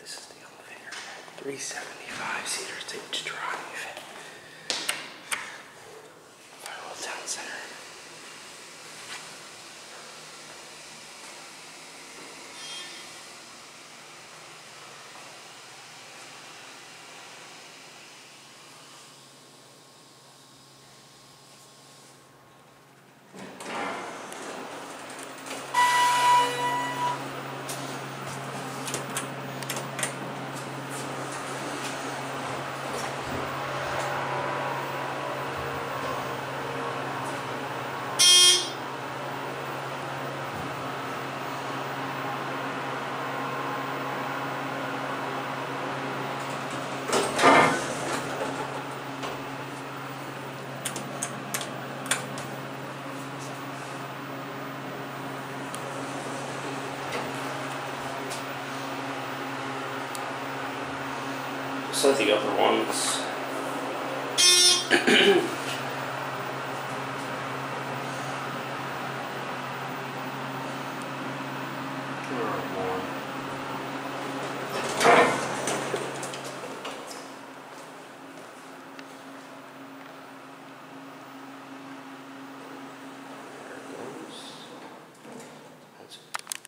This is the elevator. 375 Cedar Stage Drive. Firewheel Town Center. Some of the other ones. One.